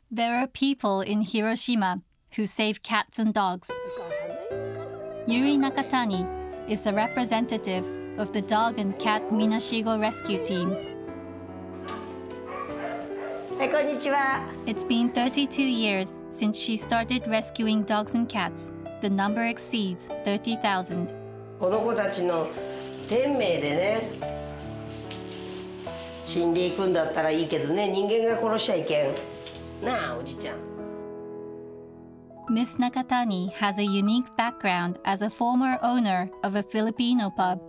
There are people in Hiroshima who save cats and dogs. Yuri Nakatani is the representative of the dog and cat Minashigo rescue team. It's been 32 years since she started rescuing dogs and cats. The number exceeds 30,000. この子たちの天命でね、死んでいくんだったらいいけどね、人間が殺しちゃいけん。なあ、おじちゃん。 Miss Nakatani has a unique background as a former owner of a Filipino pub.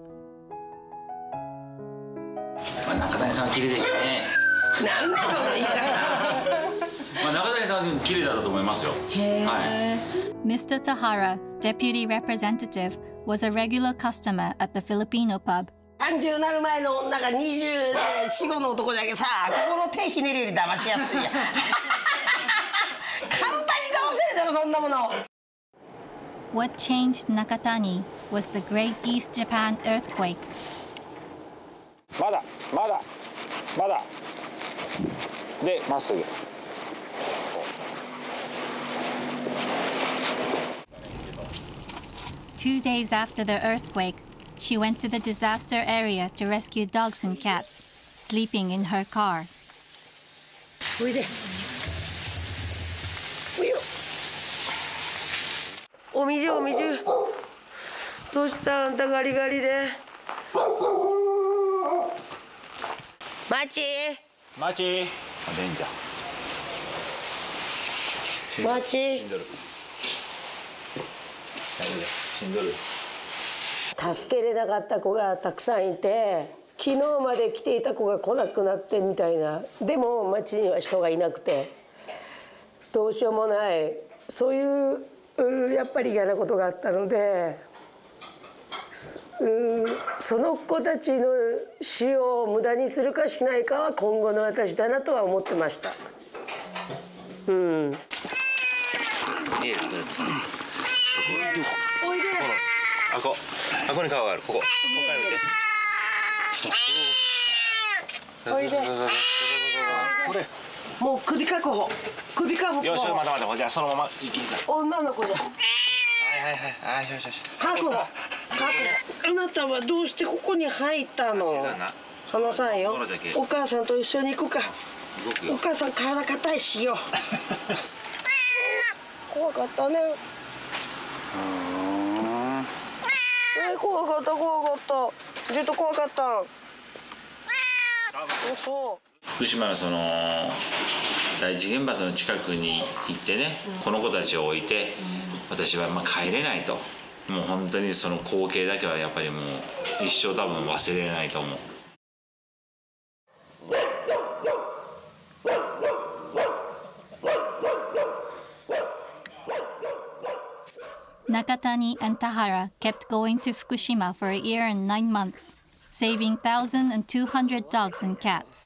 中谷さん綺麗でしたね。 なんでその言い方。 中谷さん綺麗だったと思いますよ。はい。 Mr. Tahara, deputy representative, was a regular customer at the Filipino pub. 30なる前の女が24、5の男だけさ、ここの手ひねるより騙しやすいや。簡単に騙せるだろそんなもの。 What changed Nakatani was the Great East Japan earthquake. まだ。で、まっすぐ。 2 days after the earthquake, she went to the disaster area to rescue dogs and cats, sleeping in her car. おいで。お水。どうしたあんたガリガリで。待ち。 あ、出んじゃん。 待ち。 しんどる。 助けれなかった子がたくさんいて、昨日まで来ていた子が来なくなってみたいな。でも町には人がいなくてどうしようもない、そういうやっぱり嫌なことがあったので、その子たちの死を無駄にするかしないかは今後の私だなとは思ってました。おいで。 あこに顔がある。ここから見て。 おいで。 これ。 もう首確保。 よし、待て。じゃあそのまま行きんさい。 女の子じゃ。 はい。よし。 確保。あなたはどうしてここに入ったの？話さんよ。お母さんと一緒に行くか。お母さん体硬いしよ。怖かったね。怖かった。ずっと怖かった。 福島のその第一原発の近くに行ってね、この子たちを置いて私は帰れないと。もう本当にその光景だけはやっぱりもう一生多分忘れないと思う。 Nakatani and Tahara kept going to Fukushima for a year and 9 months, saving 1,200 dogs and cats.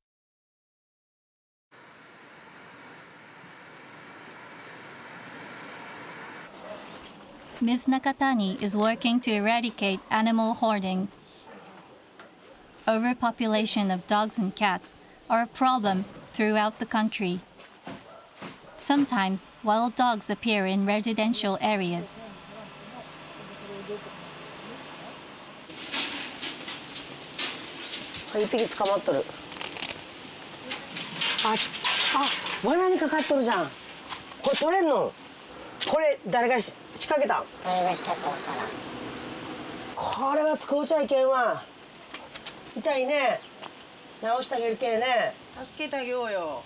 Ms. Nakatani is working to eradicate animal hoarding. Overpopulation of dogs and cats are a problem throughout the country. Sometimes wild dogs appear in residential areas. 一匹捕まっとる。罠にかかっとるじゃん。これ取れんの？これ誰が仕掛けたん？ 誰がしたかわからん。 これは使うちゃいけんわ。痛いね。直してあげるけんね。助けてあげようよ。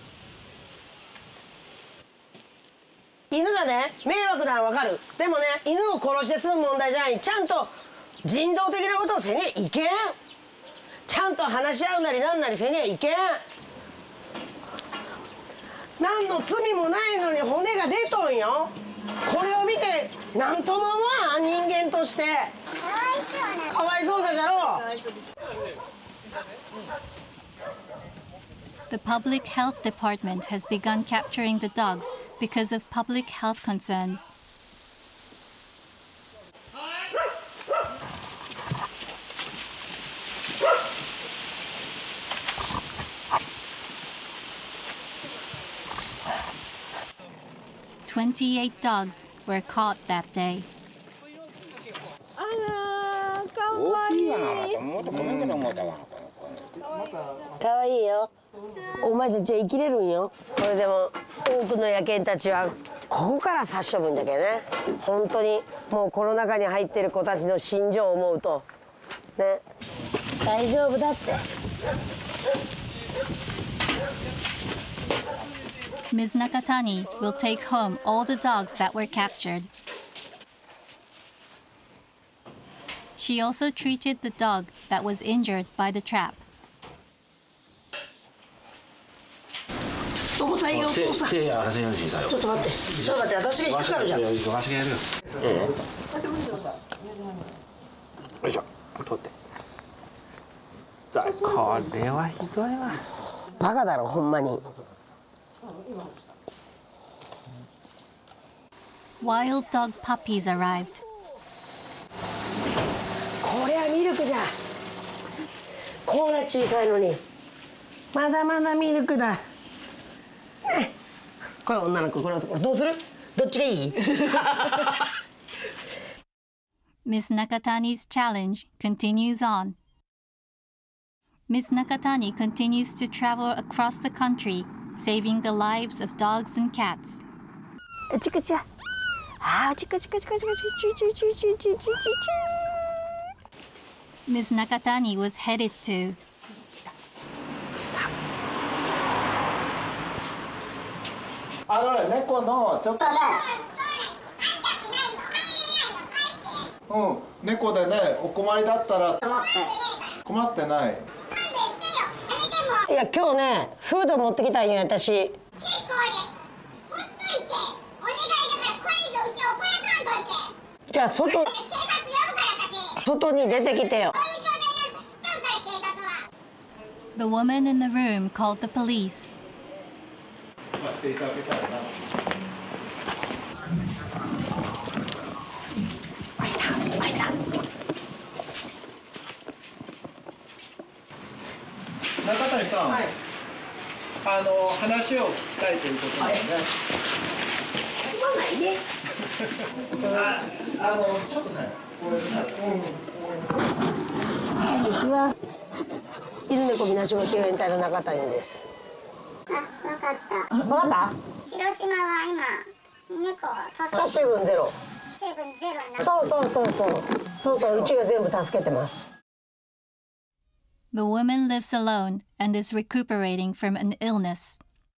犬がね、迷惑ならわかる。でもね、犬を殺して済む問題じゃない。ちゃんと人道的なことをせにゃいけん。ちゃんと話し合うなりなんなりせにゃいけん。何の罪もないのに骨が出とんよ。これを見て何とも思わん、人間として。かわいそうだじゃろう。 The Public Health Department has begun capturing the dogs because of public health concerns. 28 dogs were caught that day. あらー、かわいい。かわいいよ。お前たちは生きれるんよ。これでも多くの野犬たちはここから殺処分だけどね。本当にもうこの中に入ってる子たちの心情を思うとね、大丈夫だって。 Ms. Nakatani will take home all the dogs that were captured. She also treated the dog that was injured by the trap. 重たいよ。 手やらせんようにさよ。 ちょっと待って、ちょっと待って、私が引っかかるじゃん。 私がやるよ。よいしょ、取って。これはひどいわ。 バカだろ、ほんまに。 Wild dog puppies arrived. これはミルクじゃ。こんな小さいのに。まだまだミルクだ。これ女の子、これ男。どうする？どっちがいい？ Ms. Nakatani's challenge continues on. Ms. Nakatani continues to travel across the country, saving the lives of dogs and cats. チクチャ。あ、チクチクチクチクチチチチチチチチ。 Ms. Nakatani was headed to 猫のちょっと猫でね、お困りだったら困ってない。 いや、今日ね、フード持ってきたんよ、私。 結構です。ほっといて、お願いだからこれ以上うちを怒らさんといて。 じゃあ外、 警察呼ぶから私。 外に出てきてよ。 こういう状態なんて知ったんから警察は。 the woman in the room called the police. していただけたらな。中谷さん、はい、話を聞きたいということなんで、 すまないね。 ちょっとね、これ、 私は犬猫みなしご救援隊の中谷です。 あ、わかった。 わかった？ 広島は今猫を助けて。 セブンゼロ。 セブンゼロになって。 そううちが全部助けてます。 The woman lives alone and is recuperating from an illness.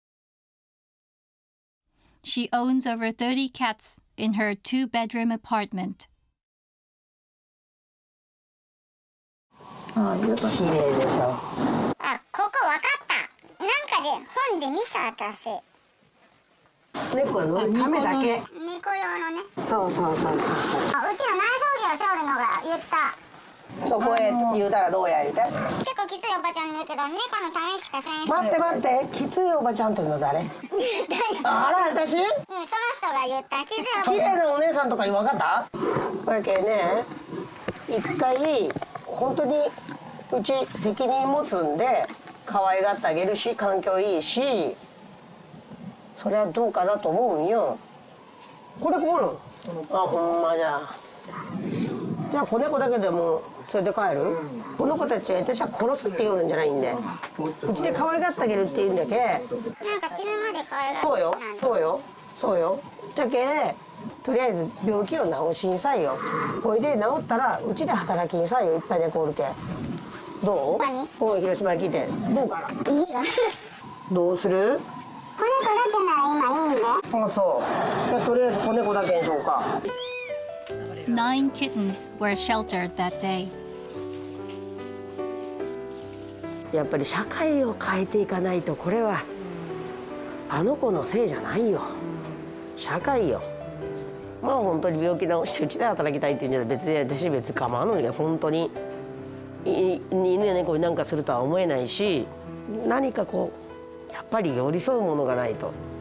She owns over 30 cats in her 2-bedroom apartment. ああ、綺麗でしょ。 あ、ここわかった。なんかで本で見た私。 猫は乗るためだけ。 猫用のね。 そう。 あ、うちの内装業しょるのが言った。 そこへ言うたらどうや言うて。 結構きついおばちゃん言うけど、猫のためしかせんし。 待って、きついおばちゃんっていうの誰？ 言ったよ。 あら、私？ その人が言った。きついおばちゃん。 綺麗なお姉さんとかに分かった？これけね、一回本当にうち責任持つんで可愛がってあげるし、環境いいし、それはどうかなと思うんよ。これこる？あ、ほんまじゃ。じゃあ子猫だけでも連れて帰る？この子たちは私は殺すって言うんじゃないんで、うちで可愛がってあげるって言うんだけ。 なんか死ぬまで可愛がって。 そうよ。じゃけとりあえず病気を治しんさいよ。これで治ったらうちで働きんさいよ。いっぱい猫おるけ。どう？ 何？ 広島に来てどうかな？ いいよ。 どうする？ 子猫だけなら今いいんで。 あ、そう。じゃあとりあえず子猫だけにしようか。 9 kittens were sheltered that day. やっぱり社会を変えていかないと、これはあの子のせいじゃないよ。社会よ。まあ本当に病気治してうちで働きたいっていうんじゃ別に私構わんのに、本当に犬や猫になんかするとは思えないし、何かこうやっぱり寄り添うものがないと。